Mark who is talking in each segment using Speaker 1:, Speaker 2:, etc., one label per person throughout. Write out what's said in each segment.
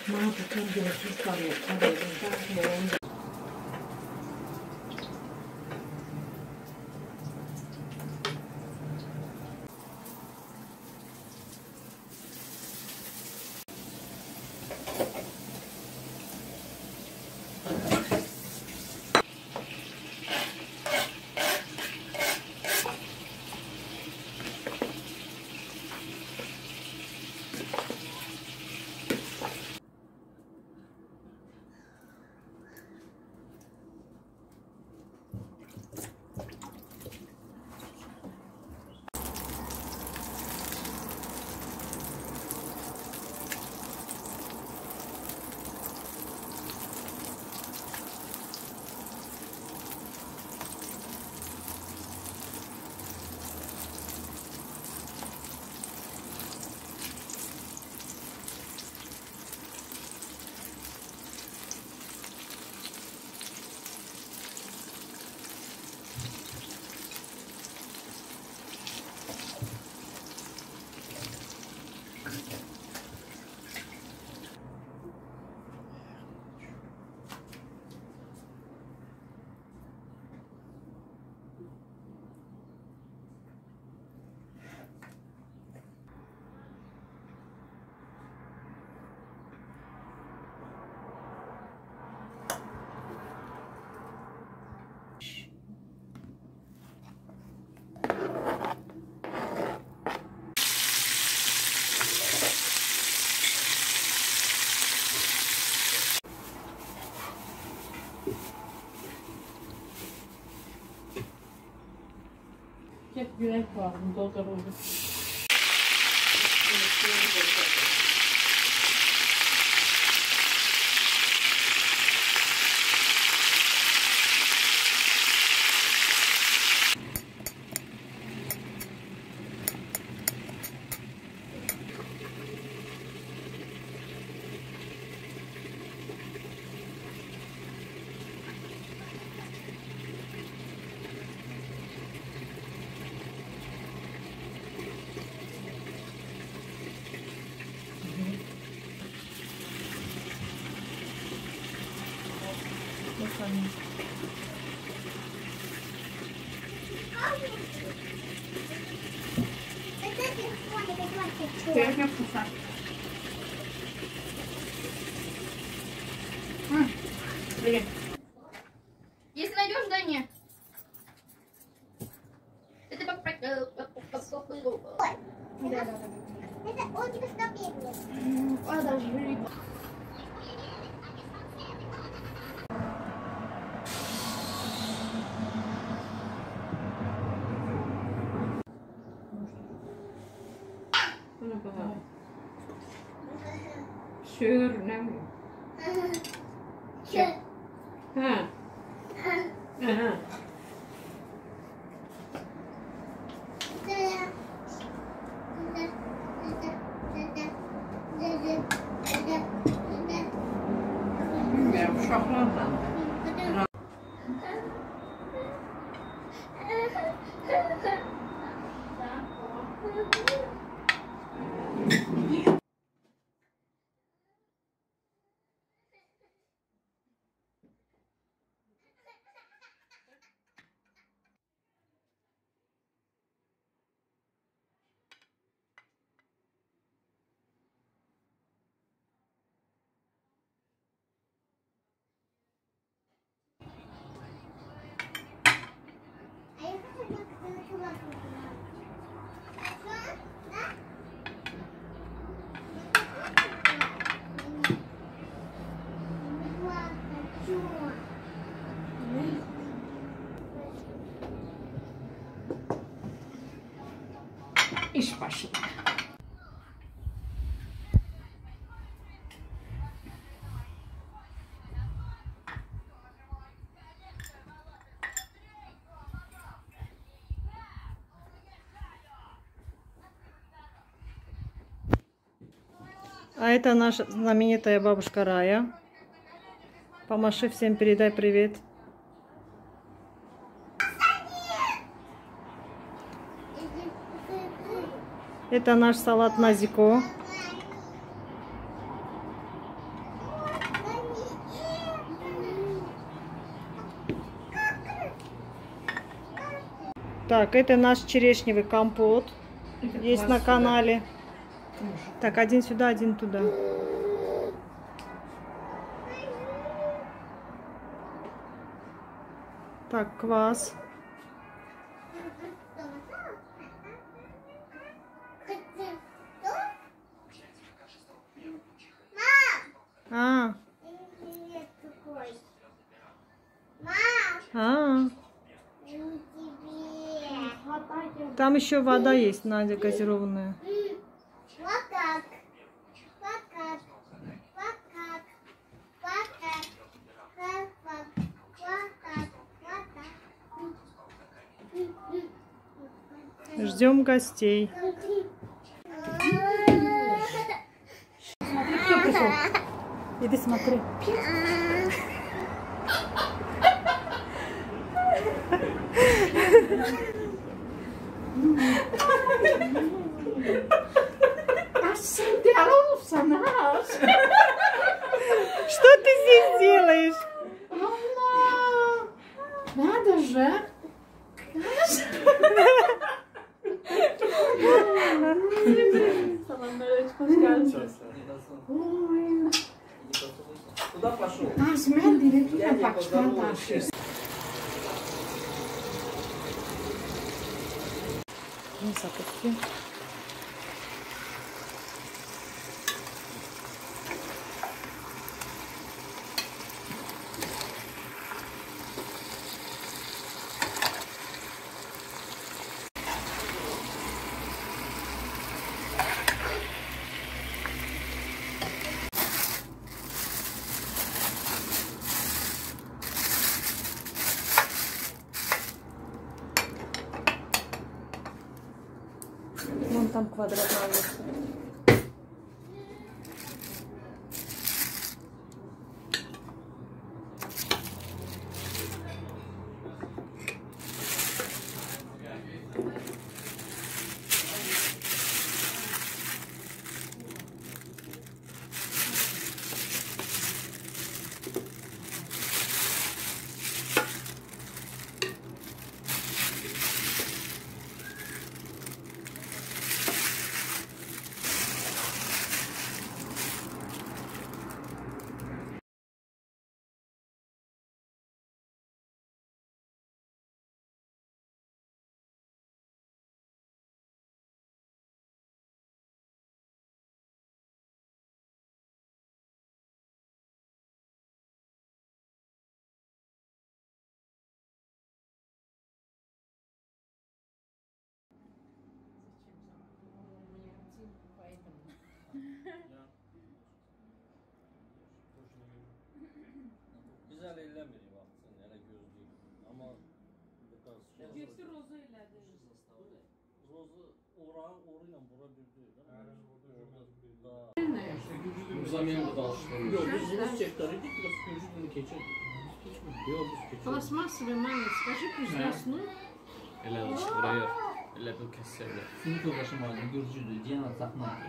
Speaker 1: 妈不看给我去扫脸，他得跟大学。Hep güneş var, dolduruldu. Передня вкуса. Блин.
Speaker 2: Если найдешь, да нет. Это
Speaker 3: Да. Это очень скопировано.
Speaker 2: подожди.
Speaker 1: Sure, no.
Speaker 3: Sure.
Speaker 1: Huh. Uh-huh. Ya uşaqlarla. İş başında. А это наша знаменитая бабушка Рая. Помаши всем, передай привет. Это наш салат Назико.
Speaker 4: Так, это наш черешневый компот.
Speaker 1: Это
Speaker 4: Есть
Speaker 1: квас
Speaker 4: на
Speaker 1: сюда.
Speaker 4: канале.
Speaker 1: Тоже.
Speaker 4: Так, один сюда, один туда. Так, квас. А,
Speaker 3: Нет такой. Не тебе.
Speaker 4: там еще вода есть, Надя, газированная.
Speaker 3: Вот так. Вот так. Вот так. Вот так. Вот так. Вот так. Вот так.
Speaker 4: Ждем гостей.
Speaker 1: Смотри, кто пришел.
Speaker 4: Иди смотри.
Speaker 1: Осенделся наш.
Speaker 4: Что ты здесь делаешь?
Speaker 1: Алла, надо же. Ой.
Speaker 5: Куда пошел?
Speaker 1: Азмен директора Пакистана.
Speaker 4: Запусти. Вон там квадратная улица.
Speaker 5: Güzel elləmir vaxtın, elə gözləyir. Amma biraz
Speaker 1: Getdi Roza elədi.
Speaker 5: Rozu oru ilə bura bir deyil.
Speaker 6: Zamen bu dalışları.
Speaker 5: Yox, biz rus çəkdəriydik, biraz gürcü dili keçirdik. Yox, biz keçirdik.
Speaker 1: Пластмассовый, мама, скажи, пусть заснут.
Speaker 6: Elə buraya elə bil kəsərlər.
Speaker 7: Sinif yoldaşım vardı, Gürcüdür, Diana Taxman.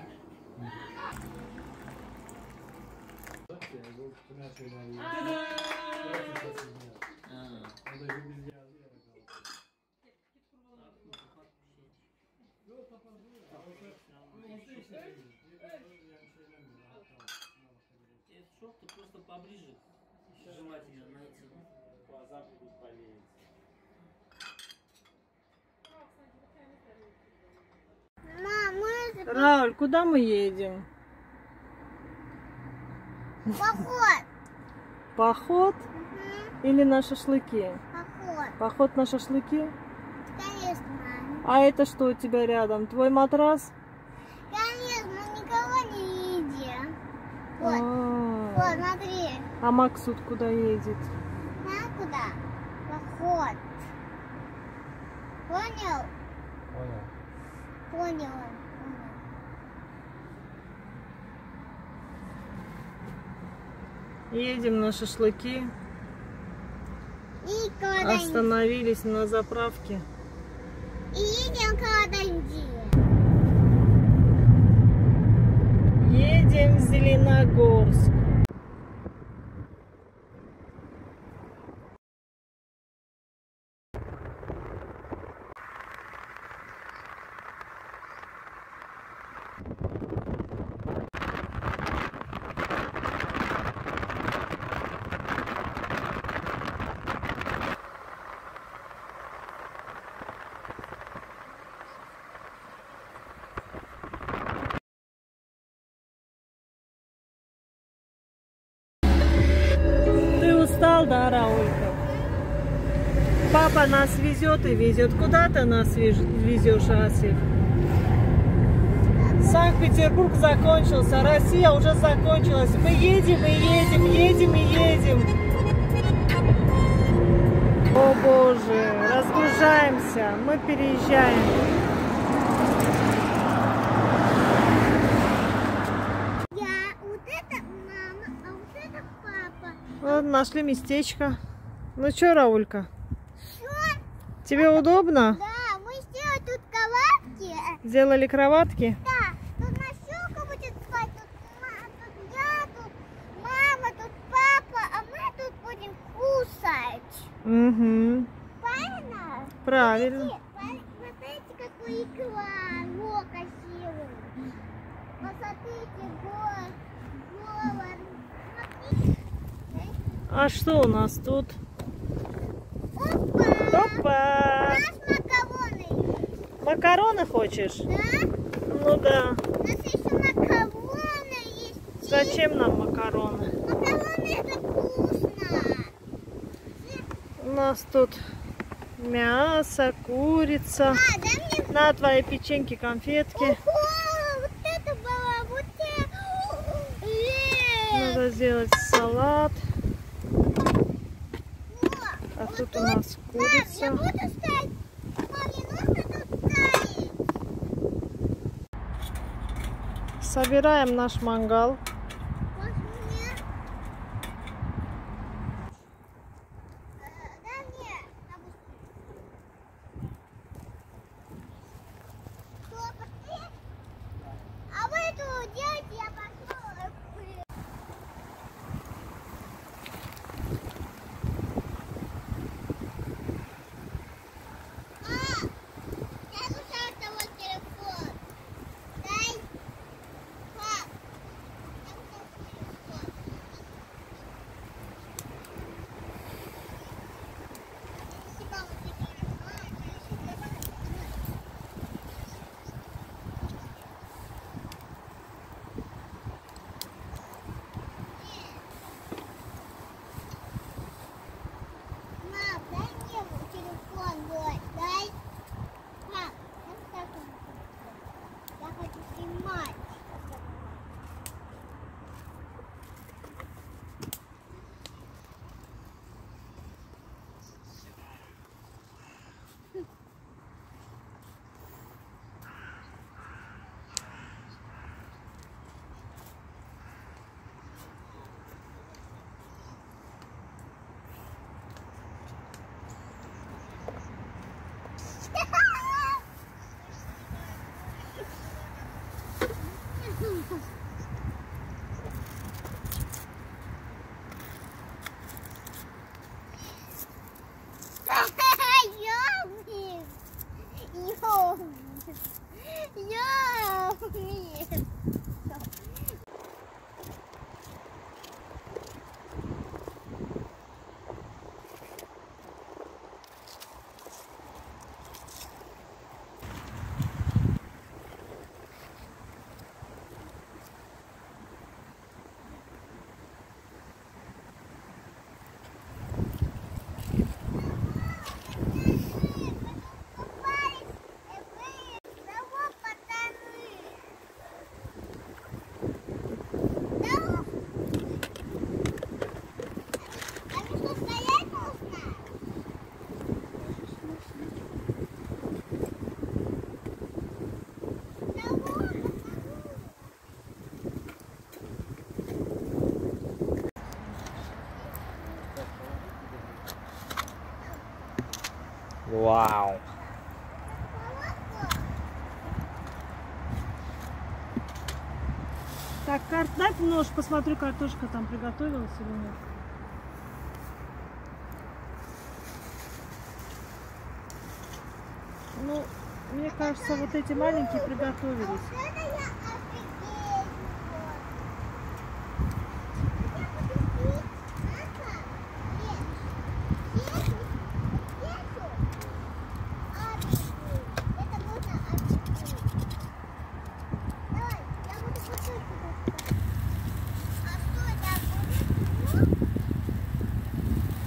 Speaker 5: Çok da просто поближе. Желательно найти. Глаза будут болеть.
Speaker 3: Мама,
Speaker 4: Рауль, куда мы едем?
Speaker 3: поход.
Speaker 4: Поход или на шашлыки?
Speaker 3: Поход.
Speaker 4: Поход на шашлыки?
Speaker 3: Конечно.
Speaker 4: А это что у тебя рядом? Твой матрас?
Speaker 3: Конечно, мы никого не видим. Вот,
Speaker 4: А,
Speaker 3: вот, смотри.
Speaker 4: а Максут куда едет?
Speaker 3: На куда? Поход. Понял? Понял.
Speaker 4: Едем на шашлыки.
Speaker 3: И куда-нибудь.
Speaker 4: Остановились на заправке.
Speaker 3: И едем куда-нибудь.
Speaker 4: Едем в Зеленогорск. да, Раулька? Папа нас везет и везет. Куда ты нас везешь, Асиф? Санкт-Петербург закончился, Россия уже закончилась. Мы едем и едем, едем и едем. О боже, разгружаемся, мы переезжаем.
Speaker 3: Вот это мама, а вот это папа.
Speaker 4: Вот, нашли местечко. Ну что, Раулька,
Speaker 3: Что?
Speaker 4: тебе удобно?
Speaker 3: Да, мы сделали тут кроватки.
Speaker 4: Сделали кроватки?
Speaker 3: Да, тут Настюха будет спать, тут я, тут мама, тут папа, а мы тут будем кушать.
Speaker 4: Угу.
Speaker 3: Правильно?
Speaker 4: Правильно.
Speaker 3: Смотрите, какой экран. О, красивый. Посмотрите, город. Смотрите.
Speaker 4: А что у нас тут?
Speaker 3: Опа!
Speaker 4: Опа!
Speaker 3: Наш макароны.
Speaker 4: Макароны хочешь?
Speaker 3: Да?
Speaker 4: Ну да.
Speaker 3: У нас еще макароны есть.
Speaker 4: Зачем нам макароны?
Speaker 3: Макароны это вкусно.
Speaker 4: У нас тут мясо, курица.
Speaker 3: А, дай мне.
Speaker 4: На твои печеньки, конфетки.
Speaker 3: Ого, вот это было, вот это.
Speaker 4: Надо сделать салат. А тут у нас
Speaker 3: Мам, я
Speaker 4: курица.
Speaker 3: буду ставить. Мам, мне нужно тут ставить.
Speaker 4: Собираем наш мангал.
Speaker 3: Вот мне. Дай мне. Что, пошли? А вы это делаете, я пошла. Я слушаю твой телефон. Дай. Пап. Я слушаю телефон. Спасибо, вот Мам, дай мне телефон мой, дай. Пап, я хочу снимать.
Speaker 6: Вау.
Speaker 4: Так, дай нож, посмотрю, картошка там приготовилась или нет. Ну, мне кажется, вот эти маленькие приготовились.
Speaker 3: Это я офигею. Это можно офигеть. Давай, я буду кусать туда. А что это будет?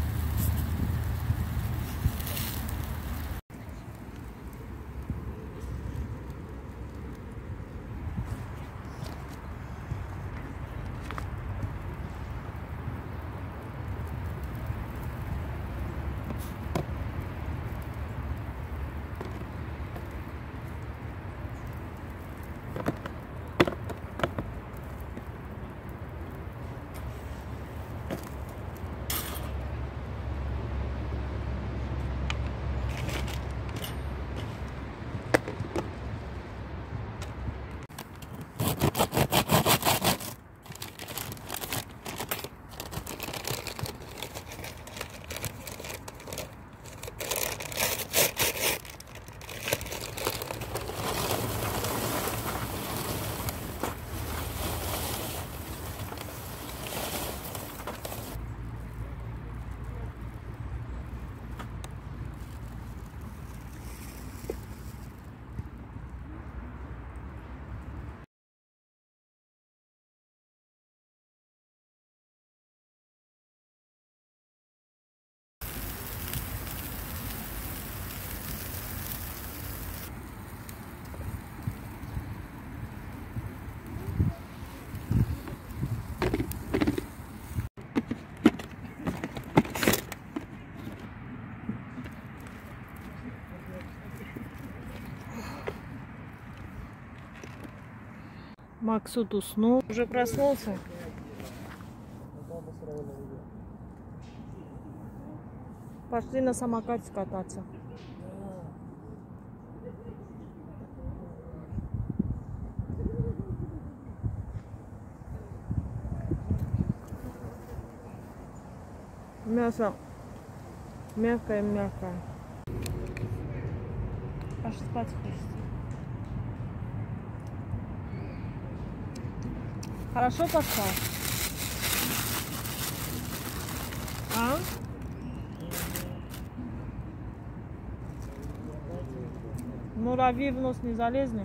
Speaker 4: Максут уснул. Уже проснулся. Пошли на самокате кататься. Мясо мягкое-мягкое. Аж спать хочется. Хорошо поспал? А? Муравьи в нос не залезли?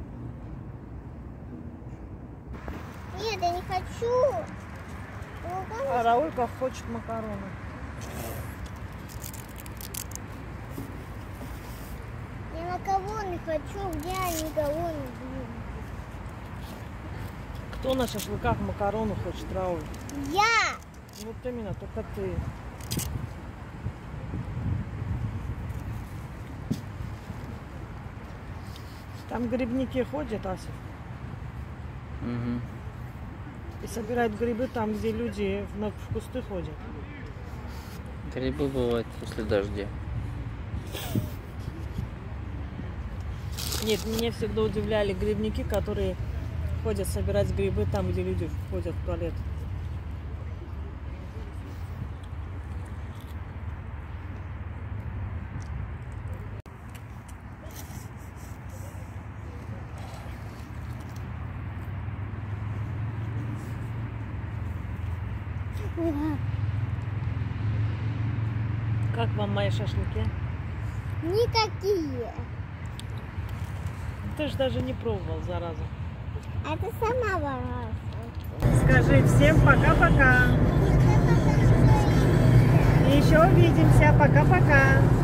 Speaker 3: Нет, я не хочу.
Speaker 4: А Раулька хочет макароны.
Speaker 3: Я макароны хочу, где они макароны?
Speaker 4: Кто на шашлыках макароны хочет, Рауль?
Speaker 3: Я!
Speaker 4: Вот именно, только ты. Там грибники ходят, Асif.
Speaker 6: Угу.
Speaker 4: И собирают грибы там, где люди в кусты ходят.
Speaker 6: Грибы бывают после дождя.
Speaker 4: Нет, меня всегда удивляли грибники, которые ходят собирать грибы там, где люди ходят в туалет. Как вам мои шашлыки?
Speaker 3: Никакие.
Speaker 4: Ты же даже не пробовал, зараза.
Speaker 3: Это сама ворожка.
Speaker 4: Скажи всем пока-пока. И еще увидимся. Пока-пока.